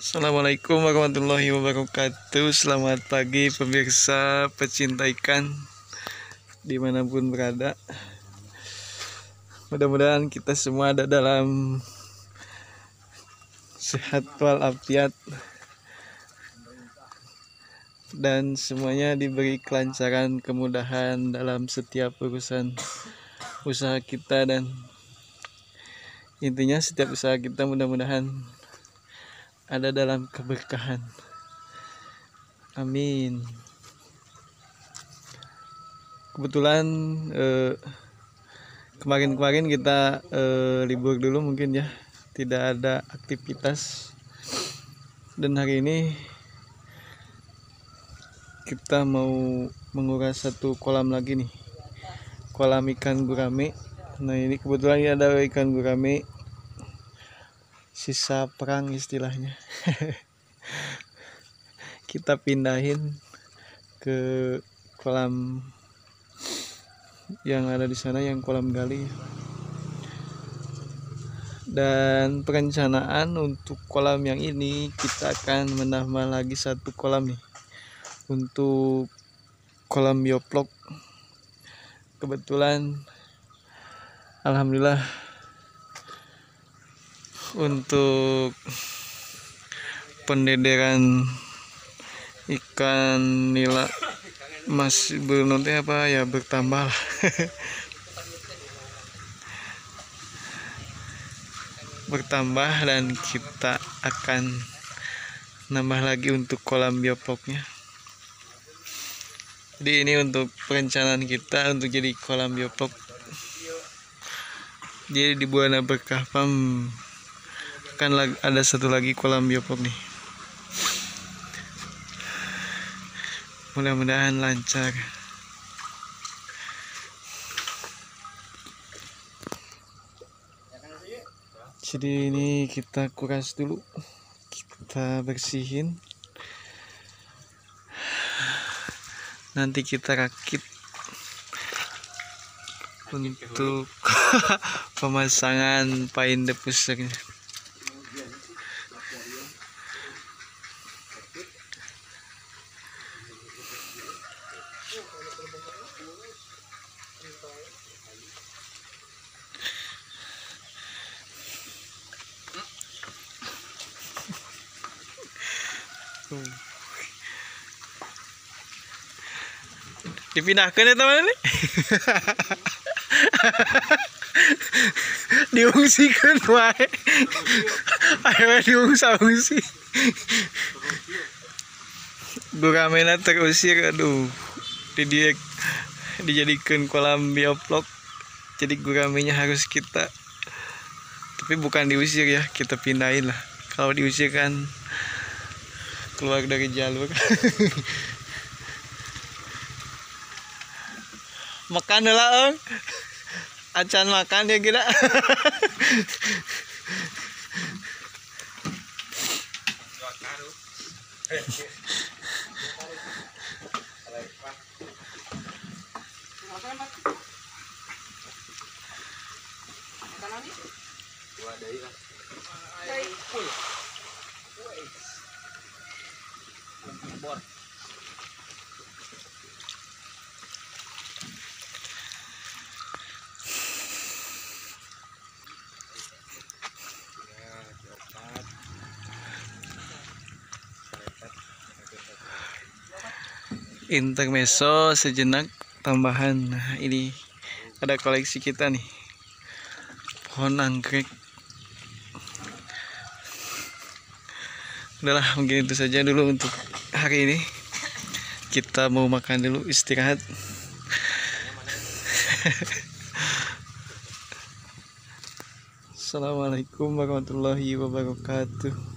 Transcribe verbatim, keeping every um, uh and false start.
Assalamualaikum warahmatullahi wabarakatuh. Selamat pagi pemirsa pecinta ikan dimanapun berada. Mudah-mudahan kita semua ada dalam sehat walafiat dan semuanya diberi kelancaran, kemudahan dalam setiap urusan usaha kita, dan intinya setiap usaha kita mudah-mudahan ada dalam keberkahan. Amin. Kebetulan eh, kemarin-kemarin kita eh, libur dulu mungkin ya, tidak ada aktivitas, dan hari ini kita mau menguras satu kolam lagi nih, kolam ikan gurame. Nah ini kebetulan ini ada ikan gurame sisa perang istilahnya. Kita pindahin ke kolam yang ada di sana, yang kolam gali. Dan perencanaan untuk kolam yang ini kita akan menambah lagi satu kolam nih, untuk kolam bioflok. Kebetulan alhamdulillah untuk pendederan ikan nila masih belum apa ya bertambah lah. bertambah dan kita akan nambah lagi untuk kolam biofloknya. Jadi ini untuk perencanaan kita untuk jadi kolam bioflok. Jadi di Buana Berkah Farm kan ada satu lagi kolam bioflok nih. Mudah-mudahan lancar. Jadi ini kita kuras dulu, kita bersihin, nanti kita rakit untuk pemasangan pain diffusernya. Dipindahkan ya teman ini. Diungsikan wae. Ayo diungsa-ungsi. Guramena terusir, aduh. Didiek dijadikan kolam bioflok. Jadi guramenya harus kita, tapi bukan diusir ya, kita pindahin lah. Kalau diusir kan keluar dari jalur. Makan lah, Ong. Acan makan ya kira. Intermezzo sejenak tambahan. Nah, ini ada koleksi kita nih, pohon anggrek. Udahlah, mungkin itu saja dulu untuk hari ini. Kita mau makan dulu, istirahat. Assalamualaikum warahmatullahi wabarakatuh.